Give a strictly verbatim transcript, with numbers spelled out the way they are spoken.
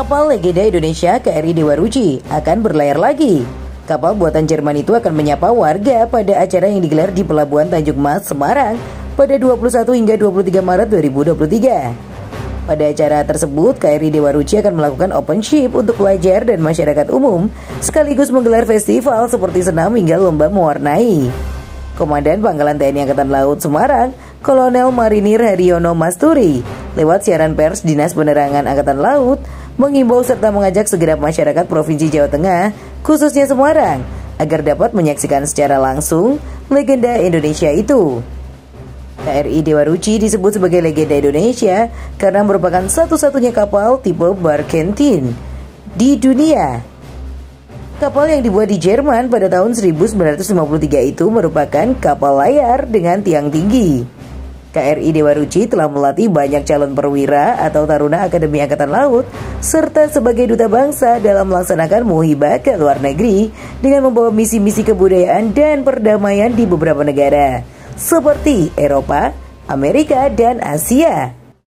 Kapal legenda Indonesia K R I Dewa Ruci akan berlayar lagi. Kapal buatan Jerman itu akan menyapa warga pada acara yang digelar di Pelabuhan Tanjung Mas, Semarang pada dua puluh satu hingga dua puluh tiga Maret dua ribu dua puluh tiga. Pada acara tersebut, K R I Dewa Ruci akan melakukan open ship untuk pelajar dan masyarakat umum, sekaligus menggelar festival seperti senam hingga lomba mewarnai. Komandan Pangkalan T N I Angkatan Laut Semarang, Kolonel Marinir Haryono Masturi, lewat siaran pers Dinas Penerangan Angkatan Laut, mengimbau serta mengajak segenap masyarakat Provinsi Jawa Tengah, khususnya Semarang, agar dapat menyaksikan secara langsung legenda Indonesia itu. K R I Dewa Ruci disebut sebagai legenda Indonesia karena merupakan satu-satunya kapal tipe barkentine di dunia. Kapal yang dibuat di Jerman pada tahun seribu sembilan ratus lima puluh tiga itu merupakan kapal layar dengan tiang tinggi. K R I Dewa Ruci telah melatih banyak calon perwira atau taruna Akademi Angkatan Laut serta sebagai duta bangsa dalam melaksanakan muhibah ke luar negeri dengan membawa misi-misi kebudayaan dan perdamaian di beberapa negara seperti Eropa, Amerika, dan Asia.